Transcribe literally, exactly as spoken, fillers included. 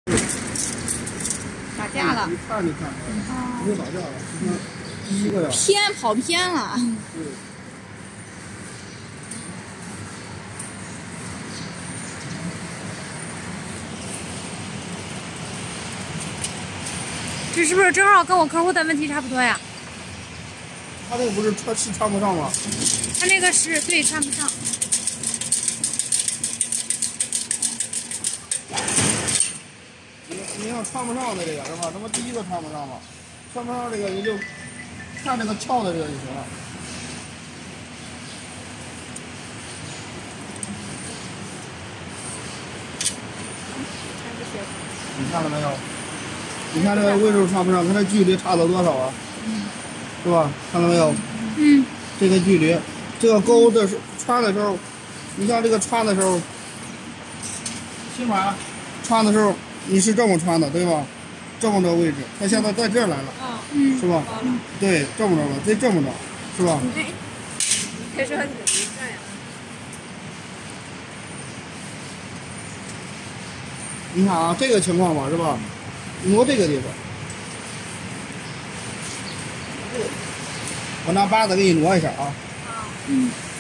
打架了。 一看就看出来了，不是打架了，是第一个呀。 偏跑偏了。 对。 这是不是正好跟我客户的问题差不多呀？ 他这个不是穿是穿不上吗？ 他那个是对穿不上。 你你要穿不上的这个是吧？这不第一个穿不上吗？穿不上这个你就看这个翘的这个就行了。你看了没有？你看这个位置穿不上，看这距离差了多少啊？嗯，是吧？看到没有？ 嗯， 这个距离，这个钩的时穿的时候，你像这个穿的时候，起码穿的时候你是这么穿的，对吧？这么着位置，它现在在这儿来了，啊，嗯，是吧？对，这么着了，得这么着，是吧？ 别说你没这样。 你看啊，这个情况吧，是吧？挪这个地方，我拿把子给你挪一下啊。 嗯。